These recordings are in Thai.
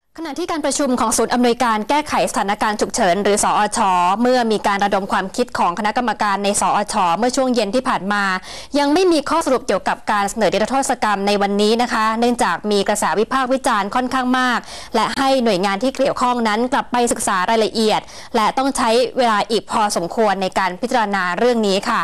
ขณะที่การประชุมของศูนย์อำนวยการแก้ไขสถานการณ์ฉุกเฉินหรือสอช.เมื่อมีการระดมความคิดของคณะกรรมการในสอช.เมื่อช่วงเย็นที่ผ่านมายังไม่มีข้อสรุปเกี่ยวกับการเสนอนิรโทษกรรมในวันนี้นะคะเนื่องจากมีกระแสวิพากษ์วิจารณ์ค่อนข้างมากและให้หน่วยงานที่เกี่ยวข้องนั้นกลับไปศึกษารายละเอียดและต้องใช้เวลาอีกพอสมควรในการพิจารณาเรื่องนี้ค่ะ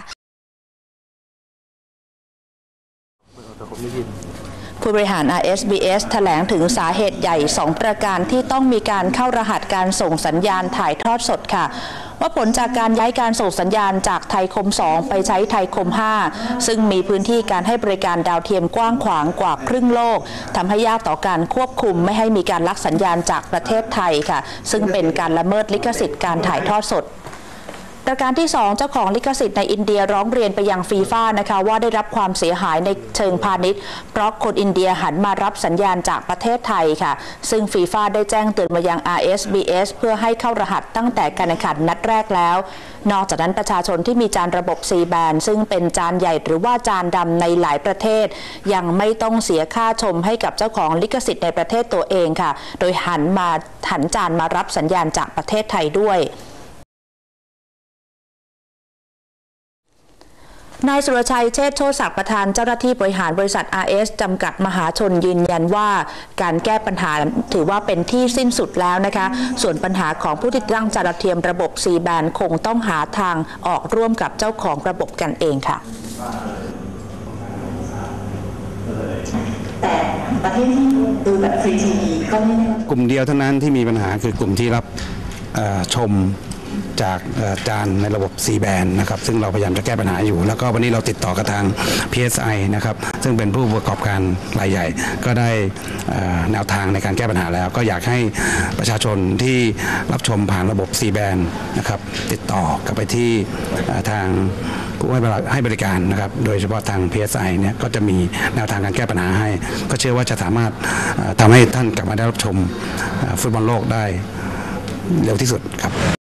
ผู้บริหาร RSBS แถลงถึงสาเหตุใหญ่2ประการที่ต้องมีการเข้ารหัสการส่งสัญญาณถ่ายทอดสดค่ะว่าผลจากการย้ายการส่งสัญญาณจากไทยคม 2 ไปใช้ไทยคม 5 ซึ่งมีพื้นที่การให้บริการดาวเทียมกว้างขวางกว่าครึ่งโลกทำให้ยากต่อการควบคุมไม่ให้มีการลักสัญญาณจากประเทศไทยค่ะซึ่งเป็นการละเมิดลิขสิทธิ์การถ่ายทอดสดประการที่2เจ้าของลิขสิทธิ์ในอินเดียร้องเรียนไปยังฟีฟ่านะคะว่าได้รับความเสียหายในเชิงพาณิชย์เพราะคนอินเดียหันมารับสัญญาณจากประเทศไทยค่ะซึ่งฟีฟ่าได้แจ้งเตือนมายัง RSBS เพื่อให้เข้ารหัสตั้งแต่การแข่งขันนัดแรกแล้วนอกจากนั้นประชาชนที่มีจานระบบ C band ซึ่งเป็นจานใหญ่หรือว่าจานดำในหลายประเทศยังไม่ต้องเสียค่าชมให้กับเจ้าของลิขสิทธิ์ในประเทศตัวเองค่ะโดยหันจานมารับสัญญาณจากประเทศไทยด้วยนายสุรชัยเชษฐ์โชติศักดิ์ประธานเจ้าหน้าที่บริหารบริษัท RS จำกัดมหาชนยืนยันว่าการแก้ปัญหาถือว่าเป็นที่สิ้นสุดแล้วนะคะส่วนปัญหาของผู้ติดตั้งจานดาวเทียมระบบ C band คงต้องหาทางออกร่วมกับเจ้าของระบบกันเองค่ะแต่ประเทศที่ดูแบบฟรีทีวีก็ไม่ได้กลุ่มเดียวเท่านั้นที่มีปัญหาคือกลุ่มที่รับชมจากจานในระบบ C band นะครับซึ่งเราพยายามจะแก้ปัญหาอยู่แล้วก็วันนี้เราติดต่อกับทาง PSI นะครับซึ่งเป็นผู้ประกอบการรายใหญ่ก็ได้แนวทางในการแก้ปัญหาแล้วก็อยากให้ประชาชนที่รับชมผ่านระบบ C band นะครับติดต่อกลับไปที่ทางผู้ให้บริการนะครับโดยเฉพาะทาง PSI เนี่ยก็จะมีแนวทางการแก้ปัญหาให้ก็เชื่อว่าจะสามารถทำให้ท่านกลับมาได้รับชมฟุตบอลโลกได้เร็วที่สุดครับ